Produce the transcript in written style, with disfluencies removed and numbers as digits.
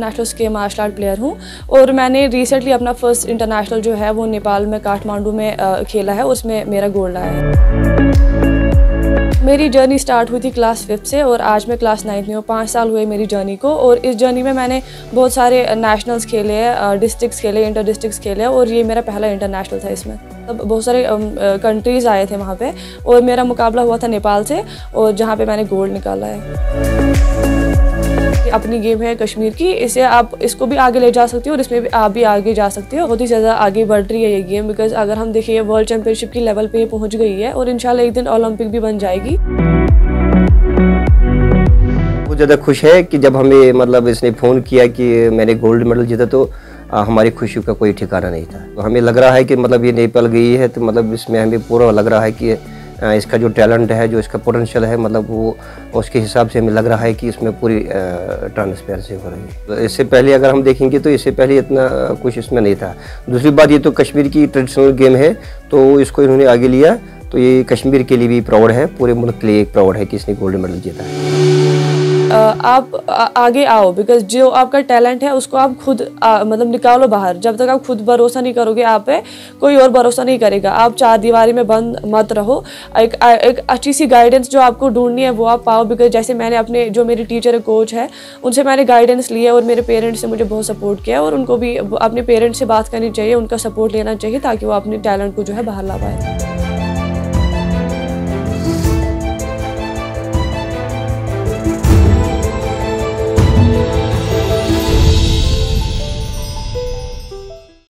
International के martial art player हूँ और मैंने रिसेंटली अपना फर्स्ट इंटरनेशनल जो है वो नेपाल में काठमांडू में खेला है, उसमें मेरा गोल्ड आया है। मेरी जर्नी स्टार्ट हुई थी क्लास 5 से और आज मैं क्लास 9 में हूँ। 5 साल हुए मेरी जर्नी को और इस जर्नी में मैंने बहुत सारे नेशनल्स खेले हैं, डिस्ट्रिक्ट्स खेले, इंटर डिस्ट्रिक्ट्स खेले और ये मेरा पहला इंटरनेशनल था। इसमें तब बहुत सारे कंट्रीज़ आए थे वहाँ पे और मेरा मुकाबला हुआ था नेपाल से और जहाँ पे मैंने गोल्ड निकाला है। अपनी गेम है कश्मीर की, इसे आप इसको भी आगे ले जा सकते हो और इसमें भी आप भी आगे जा सकते हो। बहुत ही ज़्यादा आगे बढ़ रही है ये गेम, बिकॉज अगर हम देखें ये वर्ल्ड चैम्पियनशिप की लेवल पे ये पहुंच गई है और इंशाल्लाह एक दिन ओलंपिक भी बन जाएगी। बहुत ज़्यादा खुश है कि जब हमें मतलब इसने फ़ोन किया कि मैंने गोल्ड मेडल जीता तो हमारी खुशी का कोई ठिकाना नहीं था। तो हमें लग रहा है कि मतलब ये नेपाल गई है तो मतलब इसमें हमें पूरा लग रहा है कि इसका जो टैलेंट है, जो इसका पोटेंशियल है, मतलब वो उसके हिसाब से हमें लग रहा है कि इसमें पूरी ट्रांसपेरेंसी हो रही है। तो इससे पहले अगर हम देखेंगे तो इससे पहले इतना कुछ इसमें नहीं था। दूसरी बात, ये तो कश्मीर की ट्रेडिशनल गेम है तो इसको इन्होंने आगे लिया, तो ये कश्मीर के लिए भी प्राउड है, पूरे मुल्क के लिए एक प्राउड है कि इसने गोल्ड मेडल जीता है। आप आगे आओ, बिकॉज जो आपका टैलेंट है उसको आप खुद मतलब निकालो बाहर। जब तक आप खुद भरोसा नहीं करोगे आप पे, कोई और भरोसा नहीं करेगा। आप चार दीवारी में बंद मत रहो। एक अच्छी सी गाइडेंस जो आपको ढूंढनी है वो आप पाओ, बिकॉज जैसे मैंने अपने जो मेरी टीचर है, कोच है, उनसे मैंने गाइडेंस लिया और मेरे पेरेंट्स ने मुझे बहुत सपोर्ट किया और उनको भी अपने पेरेंट्स से बात करनी चाहिए, उनका सपोर्ट लेना चाहिए ताकि वो अपने टैलेंट को जो है बाहर ला पाए।